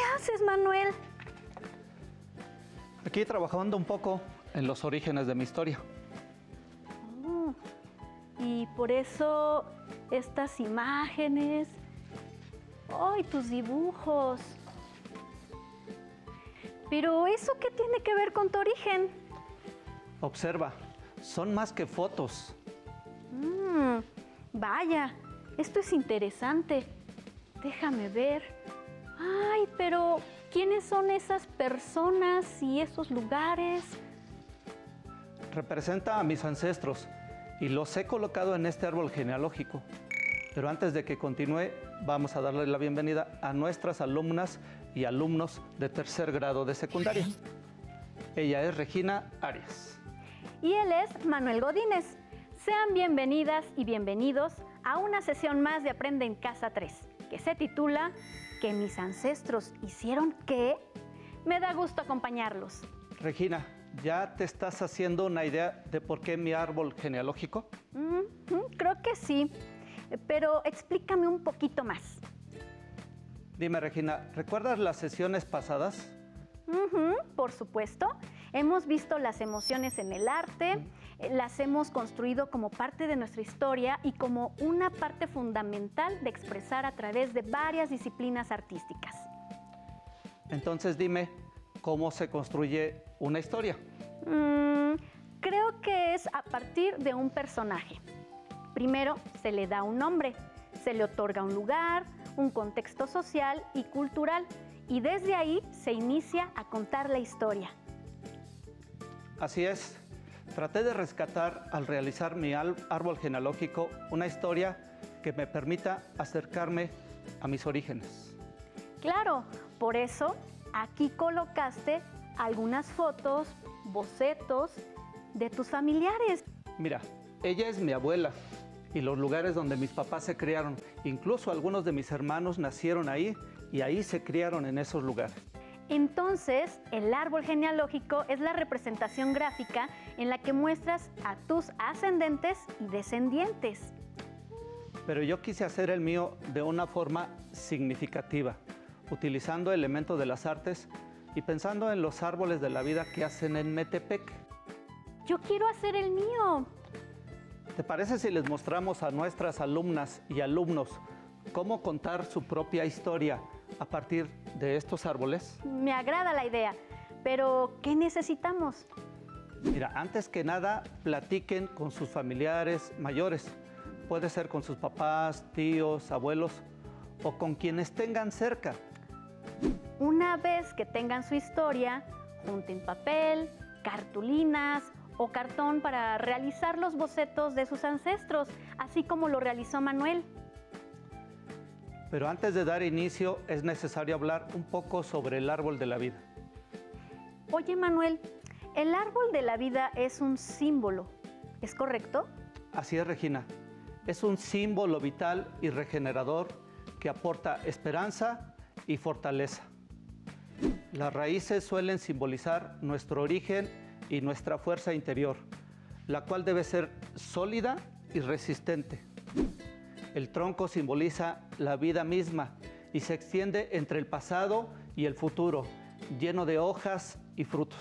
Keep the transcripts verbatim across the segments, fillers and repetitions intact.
haces, Manuel? Aquí trabajando un poco en los orígenes de mi historia. Oh, y por eso estas imágenes. ¡Ay, tus dibujos! Pero ¿eso qué tiene que ver con tu origen? Observa, son más que fotos. Mm, vaya, esto es interesante. Déjame ver. Ay, pero ¿quiénes son esas personas y esos lugares? Representa a mis ancestros y los he colocado en este árbol genealógico. Pero antes de que continúe, vamos a darle la bienvenida a nuestras alumnas y alumnos de tercer grado de secundaria. Ella es Regina Arias. Y él es Manuel Godínez. Sean bienvenidas y bienvenidos a una sesión más de Aprende en Casa tres, que se titula ¿Que mis ancestros hicieron qué? Me da gusto acompañarlos. Regina, ¿ya te estás haciendo una idea de por qué mi árbol genealógico? Mm, creo que sí, pero explícame un poquito más. Dime, Regina, ¿recuerdas las sesiones pasadas? Uh-huh, por supuesto. Hemos visto las emociones en el arte, uh-huh. Las hemos construido como parte de nuestra historia y como una parte fundamental de expresar a través de varias disciplinas artísticas. Entonces dime, ¿cómo se construye una historia? Mm, creo que es a partir de un personaje. Primero se le da un nombre, se le otorga un lugar, un contexto social y cultural, y desde ahí se inicia a contar la historia. Así es. Traté de rescatar al realizar mi árbol genealógico una historia que me permita acercarme a mis orígenes. Claro, por eso aquí colocaste algunas fotos, bocetos de tus familiares. Mira, ella es mi abuela y los lugares donde mis papás se criaron. Incluso algunos de mis hermanos nacieron ahí y ahí se criaron en esos lugares. Entonces, el árbol genealógico es la representación gráfica en la que muestras a tus ascendentes y descendientes. Pero yo quise hacer el mío de una forma significativa, utilizando elementos de las artes y pensando en los árboles de la vida que hacen en Metepec. Yo quiero hacer el mío. ¿Te parece si les mostramos a nuestras alumnas y alumnos cómo contar su propia historia a partir de estos árboles? Me agrada la idea, pero ¿qué necesitamos? Mira, antes que nada, platiquen con sus familiares mayores. Puede ser con sus papás, tíos, abuelos o con quienes tengan cerca. Una vez que tengan su historia, junten papel, cartulinas o cartón para realizar los bocetos de sus ancestros, así como lo realizó Manuel. Pero antes de dar inicio, es necesario hablar un poco sobre el árbol de la vida. Oye, Manuel, el árbol de la vida es un símbolo, ¿es correcto? Así es, Regina. Es un símbolo vital y regenerador que aporta esperanza y fortaleza. Las raíces suelen simbolizar nuestro origen y nuestra fuerza interior, la cual debe ser sólida y resistente. El tronco simboliza la vida misma y se extiende entre el pasado y el futuro, lleno de hojas y frutos.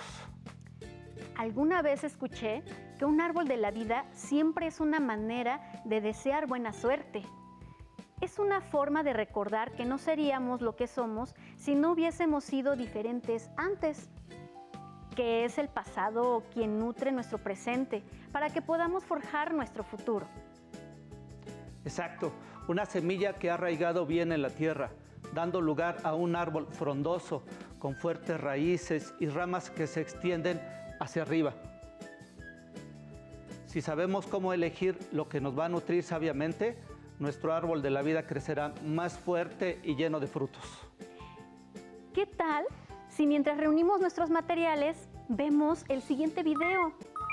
Alguna vez escuché que un árbol de la vida siempre es una manera de desear buena suerte. Es una forma de recordar que no seríamos lo que somos si no hubiésemos sido diferentes antes, que es el pasado quien nutre nuestro presente para que podamos forjar nuestro futuro. Exacto, una semilla que ha arraigado bien en la tierra, dando lugar a un árbol frondoso, con fuertes raíces y ramas que se extienden hacia arriba. Si sabemos cómo elegir lo que nos va a nutrir sabiamente, nuestro árbol de la vida crecerá más fuerte y lleno de frutos. ¿Qué tal si mientras reunimos nuestros materiales, vemos el siguiente video?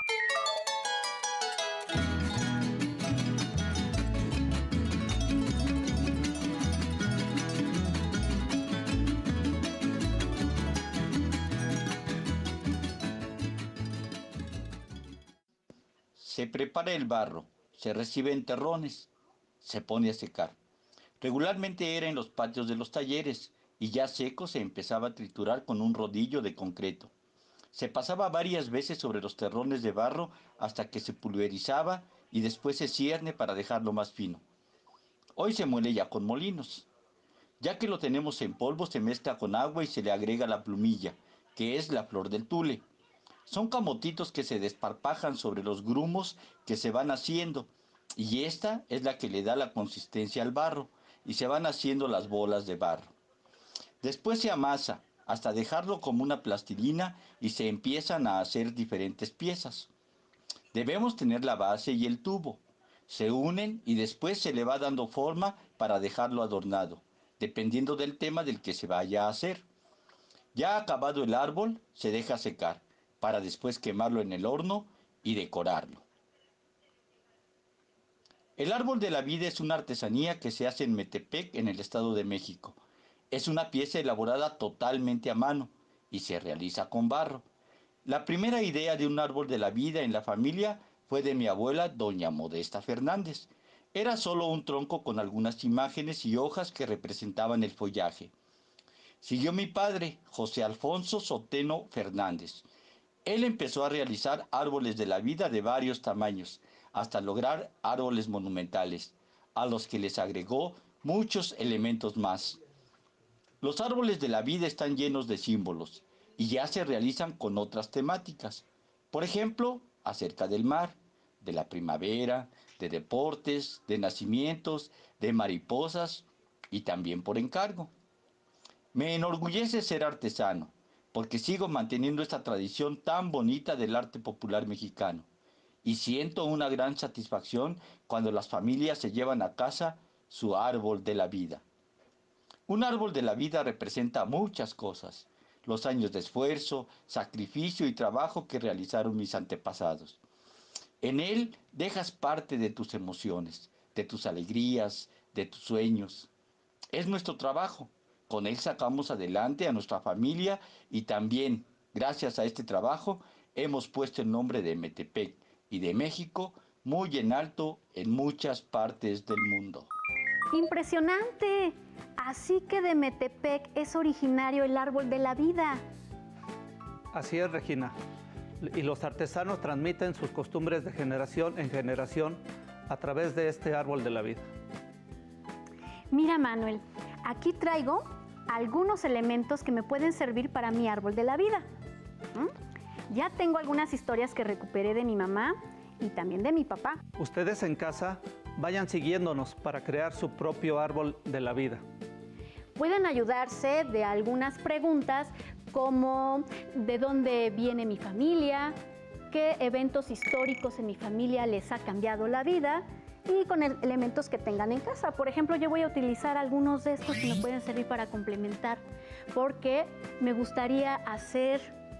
Se prepara el barro, se reciben terrones, se pone a secar. Regularmente era en los patios de los talleres y ya seco se empezaba a triturar con un rodillo de concreto. Se pasaba varias veces sobre los terrones de barro hasta que se pulverizaba y después se cierne para dejarlo más fino. Hoy se muele ya con molinos. Ya que lo tenemos en polvo, se mezcla con agua y se le agrega la plumilla, que es la flor del tule. Son camotitos que se desparpajan sobre los grumos que se van haciendo, y esta es la que le da la consistencia al barro, y se van haciendo las bolas de barro. Después se amasa hasta dejarlo como una plastilina y se empiezan a hacer diferentes piezas. Debemos tener la base y el tubo. Se unen y después se le va dando forma para dejarlo adornado, dependiendo del tema del que se vaya a hacer. Ya acabado el árbol, se deja secar, para después quemarlo en el horno y decorarlo. El árbol de la vida es una artesanía que se hace en Metepec, en el Estado de México. Es una pieza elaborada totalmente a mano y se realiza con barro. La primera idea de un árbol de la vida en la familia fue de mi abuela, doña Modesta Fernández. Era solo un tronco con algunas imágenes y hojas que representaban el follaje. Siguió mi padre, José Alfonso Soteno Fernández. Él empezó a realizar árboles de la vida de varios tamaños, hasta lograr árboles monumentales, a los que les agregó muchos elementos más. Los árboles de la vida están llenos de símbolos y ya se realizan con otras temáticas. Por ejemplo, acerca del mar, de la primavera, de deportes, de nacimientos, de mariposas y también por encargo. Me enorgullece ser artesano, porque sigo manteniendo esta tradición tan bonita del arte popular mexicano. Y siento una gran satisfacción cuando las familias se llevan a casa su árbol de la vida. Un árbol de la vida representa muchas cosas, los años de esfuerzo, sacrificio y trabajo que realizaron mis antepasados. En él dejas parte de tus emociones, de tus alegrías, de tus sueños. Es nuestro trabajo. Con él sacamos adelante a nuestra familia y también, gracias a este trabajo, hemos puesto el nombre de Metepec y de México muy en alto en muchas partes del mundo. ¡Impresionante! Así que de Metepec es originario el árbol de la vida. Así es, Regina. Y los artesanos transmiten sus costumbres de generación en generación a través de este árbol de la vida. Mira, Manuel, aquí traigo algunos elementos que me pueden servir para mi árbol de la vida. ¿Mm? Ya tengo algunas historias que recuperé de mi mamá y también de mi papá. Ustedes en casa vayan siguiéndonos para crear su propio árbol de la vida. Pueden ayudarse de algunas preguntas como ¿de dónde viene mi familia? ¿Qué eventos históricos en mi familia les ha cambiado la vida? Y con el, elementos que tengan en casa. Por ejemplo, yo voy a utilizar algunos de estos que me pueden servir para complementar, porque me gustaría hacer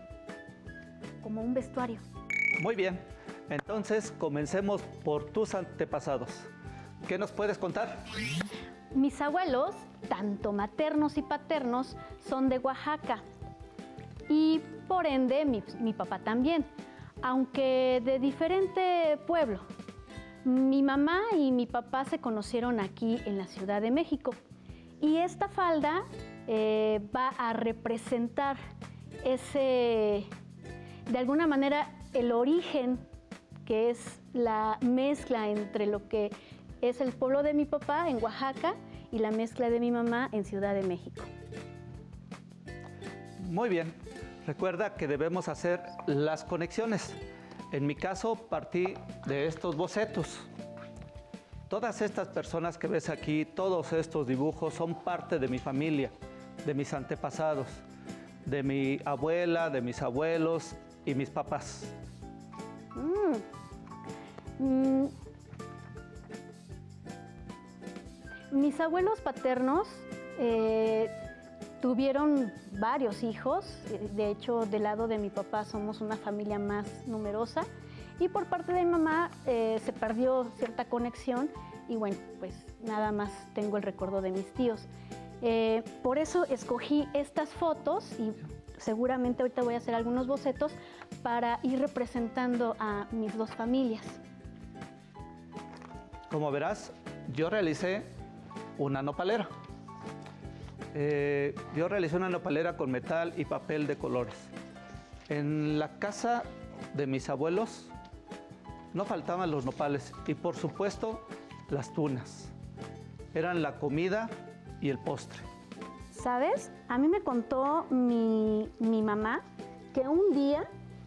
como un vestuario. Muy bien, entonces comencemos por tus antepasados. ¿Qué nos puedes contar? Mis abuelos, tanto maternos y paternos, son de Oaxaca y por ende mi, mi papá también, aunque de diferente pueblo. Mi mamá y mi papá se conocieron aquí en la Ciudad de México y esta falda eh, va a representar ese, de alguna manera, el origen, que es la mezcla entre lo que es el pueblo de mi papá en Oaxaca y la mezcla de mi mamá en Ciudad de México. Muy bien, recuerda que debemos hacer las conexiones. En mi caso, partí de estos bocetos. Todas estas personas que ves aquí, todos estos dibujos son parte de mi familia, de mis antepasados, de mi abuela, de mis abuelos y mis papás. Mm. Mm. Mis abuelos paternos eh, tuvieron varios hijos. De hecho, del lado de mi papá somos una familia más numerosa. Y por parte de mi mamá eh, se perdió cierta conexión y bueno, pues nada más tengo el recuerdo de mis tíos. Eh, por eso escogí estas fotos y seguramente ahorita voy a hacer algunos bocetos para ir representando a mis dos familias. Como verás, yo realicé una nopalera. Eh, yo realicé una nopalera con metal y papel de colores. En la casa de mis abuelos no faltaban los nopales y por supuesto las tunas. Eran la comida y el postre. ¿Sabes? A mí me contó mi, mi mamá que un día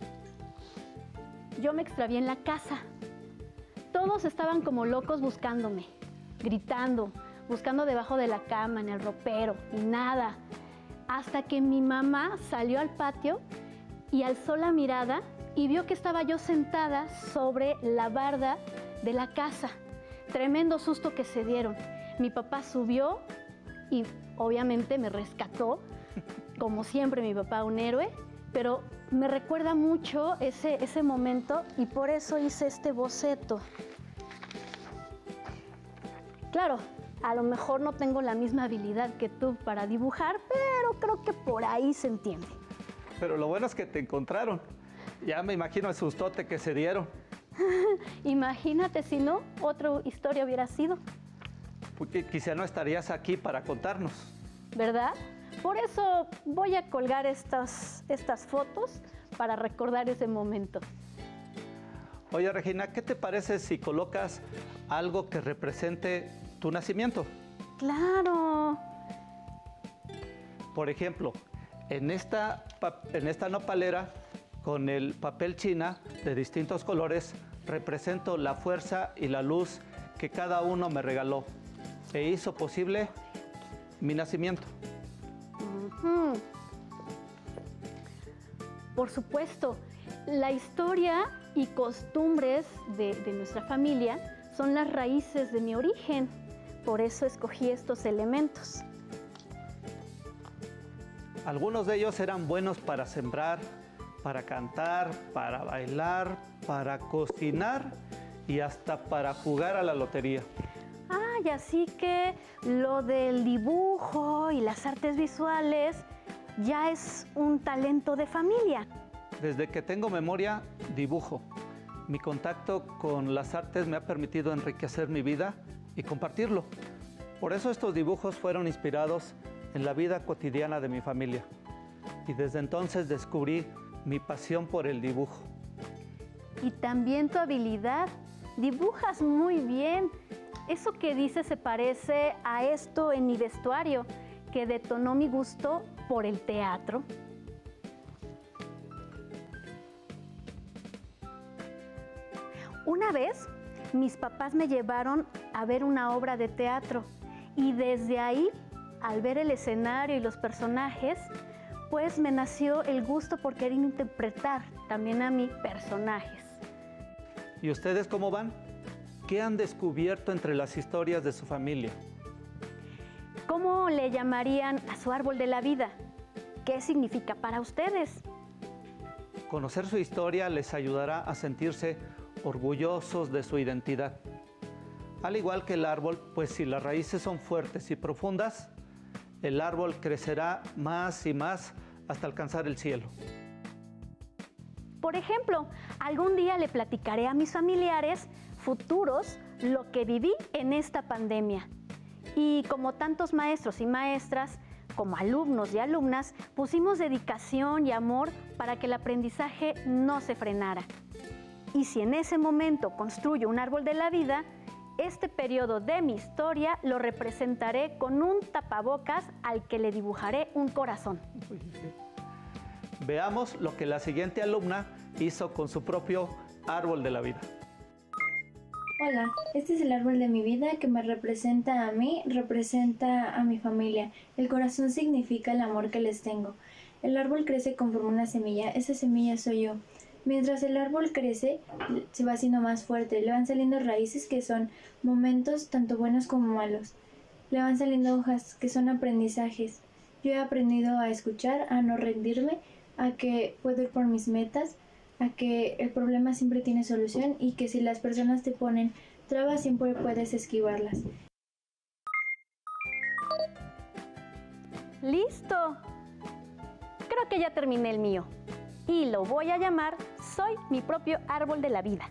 yo me extravié en la casa. Todos estaban como locos buscándome, gritando, buscando debajo de la cama, en el ropero, y nada. Hasta que mi mamá salió al patio y alzó la mirada y vio que estaba yo sentada sobre la barda de la casa. Tremendo susto que se dieron. Mi papá subió y obviamente me rescató, como siempre mi papá, un héroe, pero me recuerda mucho ese, ese momento y por eso hice este boceto. Claro, a lo mejor no tengo la misma habilidad que tú para dibujar, pero creo que por ahí se entiende. Pero lo bueno es que te encontraron. Ya me imagino el sustote que se dieron. Imagínate si no, otra historia hubiera sido. Porque quizá no estarías aquí para contarnos. ¿Verdad? Por eso voy a colgar estas, estas fotos para recordar ese momento. Oye, Regina, ¿qué te parece si colocas algo que represente tu nacimiento? ¡Claro! Por ejemplo, en esta, en esta nopalera, con el papel china de distintos colores, represento la fuerza y la luz que cada uno me regaló e hizo posible mi nacimiento. Uh-huh. Por supuesto, la historia y costumbres de, de nuestra familia son las raíces de mi origen. Por eso escogí estos elementos. Algunos de ellos eran buenos para sembrar, para cantar, para bailar, para cocinar y hasta para jugar a la lotería. Ah, y así que lo del dibujo y las artes visuales ya es un talento de familia. Desde que tengo memoria, dibujo. Mi contacto con las artes me ha permitido enriquecer mi vida y compartirlo. Por eso estos dibujos fueron inspirados en la vida cotidiana de mi familia. Y desde entonces descubrí mi pasión por el dibujo. Y también tu habilidad. Dibujas muy bien. Eso que dices se parece a esto en mi vestuario, que detonó mi gusto por el teatro. Una vez, mis papás me llevaron a ver una obra de teatro y desde ahí, al ver el escenario y los personajes, pues me nació el gusto por querer interpretar también a mí personajes. ¿Y ustedes cómo van? ¿Qué han descubierto entre las historias de su familia? ¿Cómo le llamarían a su árbol de la vida? ¿Qué significa para ustedes? Conocer su historia les ayudará a sentirse orgullosos de su identidad. Al igual que el árbol, pues si las raíces son fuertes y profundas, el árbol crecerá más y más hasta alcanzar el cielo. Por ejemplo, algún día le platicaré a mis familiares futuros lo que viví en esta pandemia. Y como tantos maestros y maestras, como alumnos y alumnas, pusimos dedicación y amor para que el aprendizaje no se frenara. Y si en ese momento construyo un árbol de la vida, este periodo de mi historia lo representaré con un tapabocas al que le dibujaré un corazón. Veamos lo que la siguiente alumna hizo con su propio árbol de la vida. Hola, este es el árbol de mi vida que me representa a mí, representa a mi familia. El corazón significa el amor que les tengo. El árbol crece conforme una semilla, esa semilla soy yo. Mientras el árbol crece, se va haciendo más fuerte, le van saliendo raíces que son momentos tanto buenos como malos. Le van saliendo hojas que son aprendizajes. Yo he aprendido a escuchar, a no rendirme, a que puedo ir por mis metas, a que el problema siempre tiene solución y que si las personas te ponen trabas siempre puedes esquivarlas. ¡Listo! Creo que ya terminé el mío. Y lo voy a llamar Soy mi propio árbol de la vida.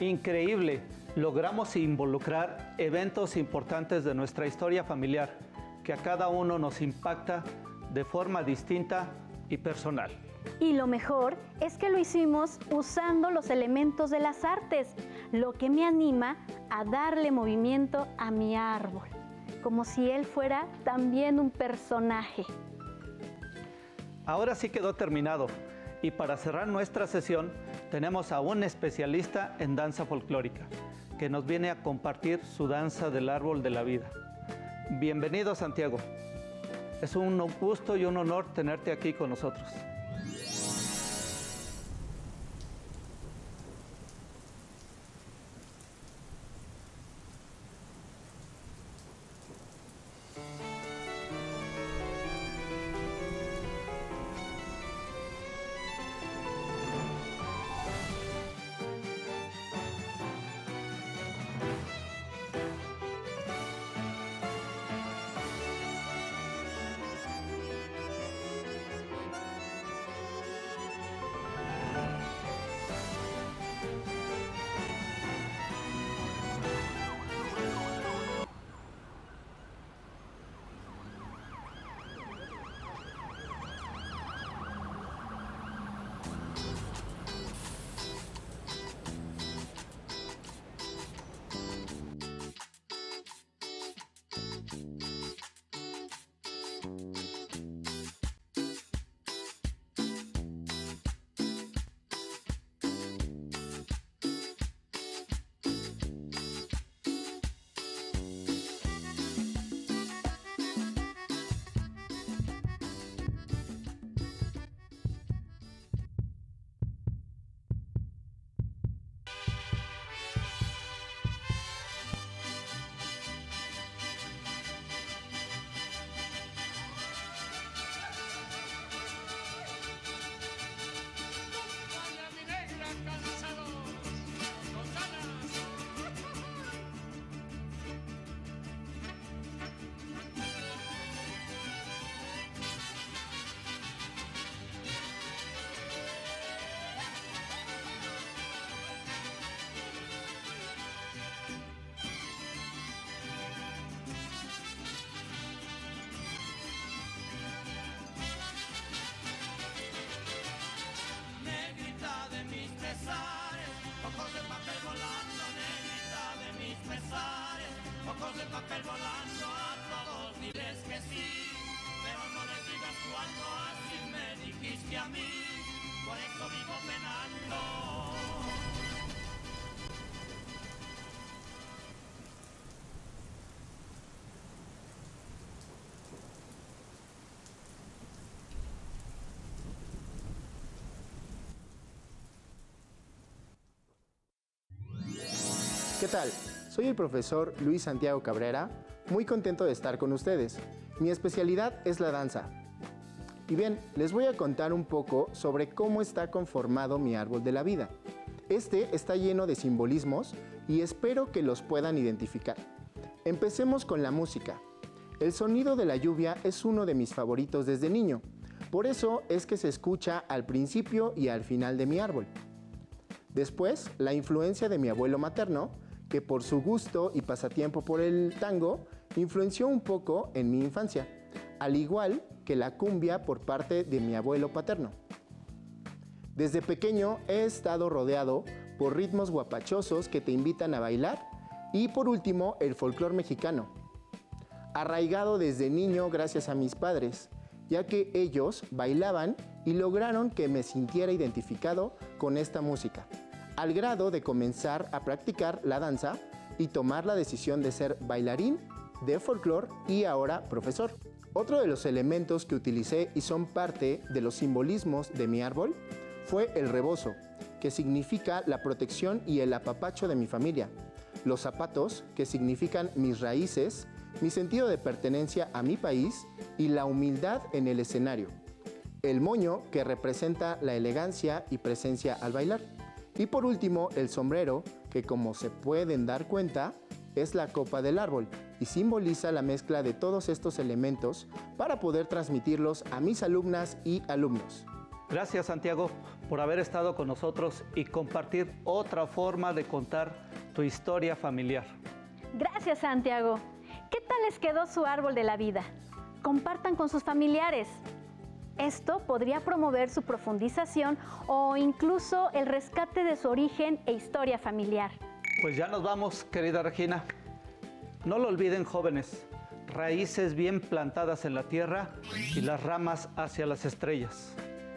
Increíble, logramos involucrar eventos importantes de nuestra historia familiar que a cada uno nos impacta de forma distinta y personal. Y lo mejor es que lo hicimos usando los elementos de las artes, lo que me anima a darle movimiento a mi árbol, como si él fuera también un personaje. Ahora sí quedó terminado, y para cerrar nuestra sesión tenemos a un especialista en danza folclórica que nos viene a compartir su danza del árbol de la vida. Bienvenido, Santiago. Es un gusto y un honor tenerte aquí con nosotros. Ojos de papel volando, a todos diles que sí, pero no les digas cuando así me dijiste a mí, por eso vivo penando. ¿Qué tal? Soy el profesor Luis Santiago Cabrera, muy contento de estar con ustedes. Mi especialidad es la danza. Y bien, les voy a contar un poco sobre cómo está conformado mi árbol de la vida. Este está lleno de simbolismos y espero que los puedan identificar. Empecemos con la música. El sonido de la lluvia es uno de mis favoritos desde niño. Por eso es que se escucha al principio y al final de mi árbol. Después, la influencia de mi abuelo materno, que por su gusto y pasatiempo por el tango, influenció un poco en mi infancia, al igual que la cumbia por parte de mi abuelo paterno. Desde pequeño he estado rodeado por ritmos guapachosos que te invitan a bailar y por último el folclore mexicano, arraigado desde niño gracias a mis padres, ya que ellos bailaban y lograron que me sintiera identificado con esta música, al grado de comenzar a practicar la danza y tomar la decisión de ser bailarín de folclore y ahora profesor. Otro de los elementos que utilicé y son parte de los simbolismos de mi árbol fue el rebozo, que significa la protección y el apapacho de mi familia, los zapatos, que significan mis raíces, mi sentido de pertenencia a mi país y la humildad en el escenario, el moño, que representa la elegancia y presencia al bailar, y por último el sombrero, que como se pueden dar cuenta es la copa del árbol y simboliza la mezcla de todos estos elementos para poder transmitirlos a mis alumnas y alumnos. Gracias, Santiago, por haber estado con nosotros y compartir otra forma de contar tu historia familiar. Gracias, Santiago. ¿Qué tal les quedó su árbol de la vida? Compartan con sus familiares. Esto podría promover su profundización o incluso el rescate de su origen e historia familiar. Pues ya nos vamos, querida Regina. No lo olviden, jóvenes. Raíces bien plantadas en la tierra y las ramas hacia las estrellas.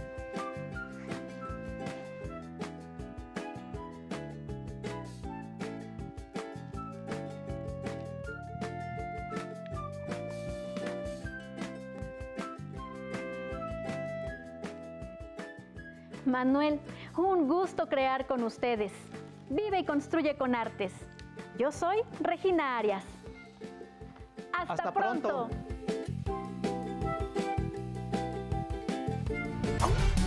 Manuel, un gusto crear con ustedes. Vive y construye con artes. Yo soy Regina Arias. ¡Hasta, Hasta pronto! pronto.